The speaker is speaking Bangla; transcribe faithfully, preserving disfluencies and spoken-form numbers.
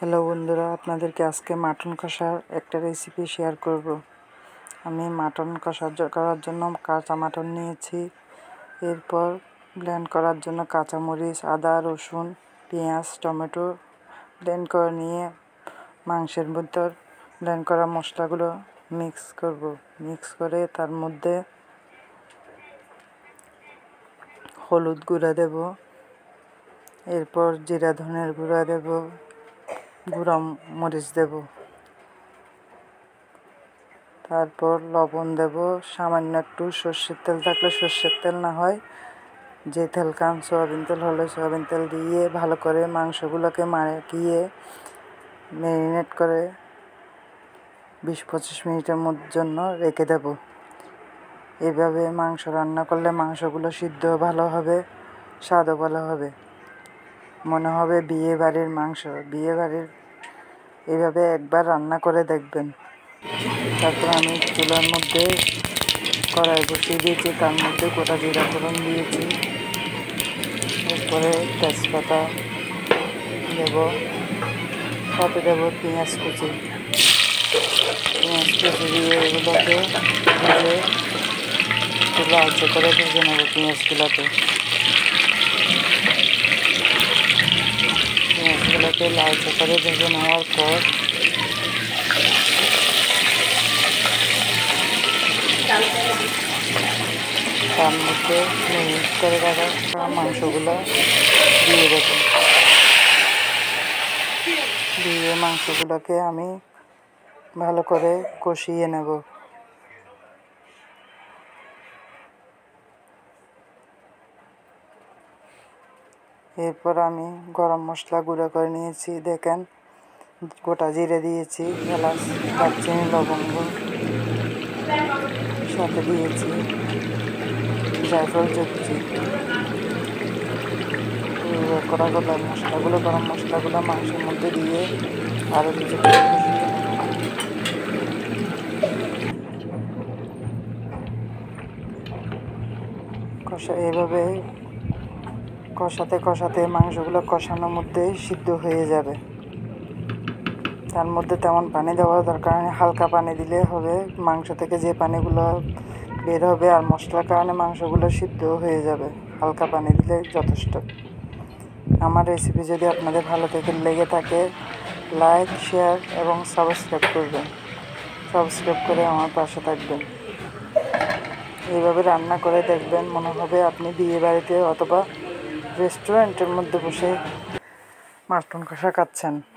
হ্যালো বন্ধুরা, আপনাদেরকে আজকে মাটন কষার একটা রেসিপি শেয়ার করব। আমি মাটন কষা করার জন্য কাঁচা মাটন নিয়েছি। এরপর ব্লেন্ড করার জন্য কাঁচামরিচ, আদা, রসুন, পেঁয়াজ, টমেটো ব্লেন্ড করে নিয়ে মাংসের ভিতর ব্লেন্ড করা মশলাগুলো মিক্স করব। মিক্স করে তার মধ্যে হলুদ গুঁড়া দেব, এরপর জিরা ধনের গুঁড়া দেব, গুঁড়া মরিচ দেব, তারপর লবণ দেব, সামান্য একটু সর্ষের তেল থাকলে সর্ষের তেল, না হয় যে তেল খান সয়াবিন তেল হলে সয়াবিন তেল দিয়ে ভালো করে মাংসগুলোকে মাখিয়ে ম্যারিনেট করে বিশ পঁচিশ মিনিটের জন্য রেখে দেব। এভাবে মাংস রান্না করলে মাংসগুলো সিদ্ধ ভালো হবে, স্বাদও ভালো হবে, মনে হবে বিয়ে বাড়ির মাংস। বিয়ে বাড়ির এভাবে একবার রান্না করে দেখবেন। তারপর আমি চুলার মধ্যে কড়াই বসিয়ে দিয়েছি, তার মধ্যে গোটা জিরা ফোড়ন দিয়েছি, এরপরে তেজপাতা দেব, সাথে দেব পেঁয়াজ কুচি। পেঁয়াজ কুচি দিয়ে এগুলোকে ভেজে একটু লালচে করে ভেজে নেব। পেঁয়াজগুলোকে পেঁয়াজগুলোকে লালচে করে ভেজে নেওয়ার পর তার মধ্যে মিক্স করে রাখা মাংসগুলো দিয়ে দেব। দিয়ে মাংসগুলোকে আমি ভালো করে কষিয়ে নেব। এরপর আমি গরম মশলা গুঁড়ো করে নিয়েছি, দেখেন গোটা জিরে দিয়েছি, এলাচ, দারচিনি, লবঙ্গ সাথে দিয়েছি, জায়ফল দিয়েছি। করা গরম মশলাগুলো গরম মশলাগুলো মাংসের মধ্যে দিয়ে আরও কিছু কষা এভাবে কষাতে কষাতে মাংসগুলো কষানোর মধ্যে সিদ্ধ হয়ে যাবে। তার মধ্যে তেমন পানি দেওয়ার দরকার নেই, হালকা পানি দিলে হবে। মাংস থেকে যে পানিগুলো বের হবে আর মশলার কারণে মাংসগুলো সিদ্ধ হয়ে যাবে, হালকা পানি দিলে যথেষ্ট। আমার রেসিপি যদি আপনাদের ভালো থেকে লেগে থাকে, লাইক, শেয়ার এবং সাবস্ক্রাইব করবেন। সাবস্ক্রাইব করে আমার পাশে থাকবেন। এইভাবে রান্না করে দেখবেন, মনে হবে আপনি বিয়ে বাড়িতে অথবা রেস্টুরেন্টের মধ্যে বসে মাটন কষা খাচ্ছেন।